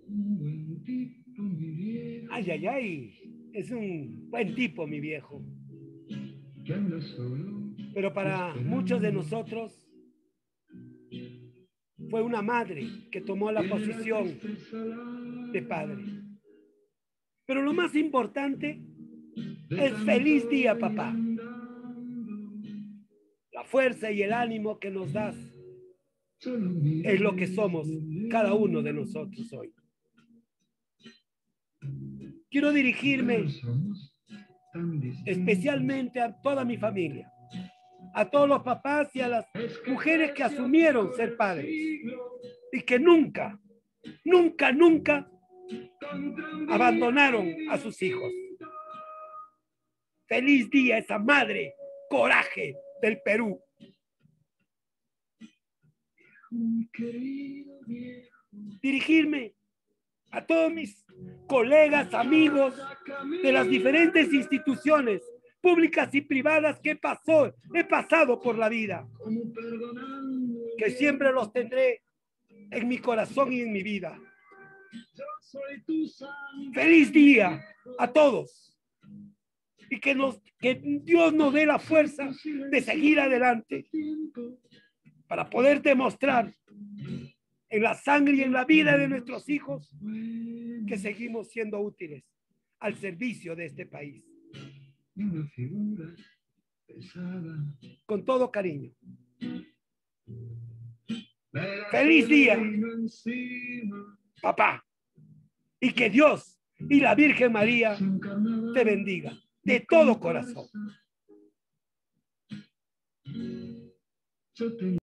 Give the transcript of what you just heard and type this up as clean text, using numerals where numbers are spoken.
Ay, ay, ay. Es un buen tipo, mi viejo. Pero para muchos de nosotros fue una madre que tomó la posición de padre. Pero lo más importante es feliz día, papá. La fuerza y el ánimo que nos das es lo que somos cada uno de nosotros hoy. Quiero dirigirme especialmente a toda mi familia, a todos los papás y a las mujeres que asumieron ser padres y que nunca, nunca, nunca abandonaron a sus hijos. Feliz día esa madre coraje del Perú. Dirigirme a todos mis colegas, amigos de las diferentes instituciones públicas y privadas que he pasado por la vida, que siempre los tendré en mi corazón y en mi vida. Feliz día a todos y que Dios nos dé la fuerza de seguir adelante para poder demostrar en la sangre y en la vida de nuestros hijos que seguimos siendo útiles al servicio de este país. Con todo cariño. Feliz día, papá. Y que Dios y la Virgen María te bendiga de todo corazón.